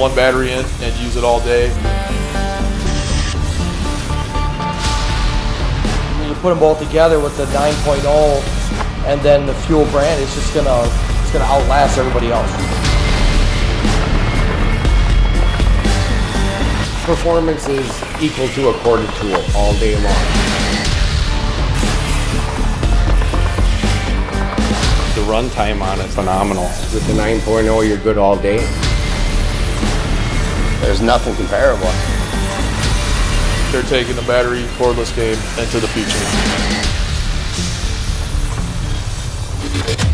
one battery in and use it all day. When you put them both together with the 9.0 and then the fuel brand, it's just gonna outlast everybody else. Performance is equal to a corded tool all day long. The run time on it's phenomenal. With the 9.0, you're good all day. There's nothing comparable. They're taking the battery cordless game into the future.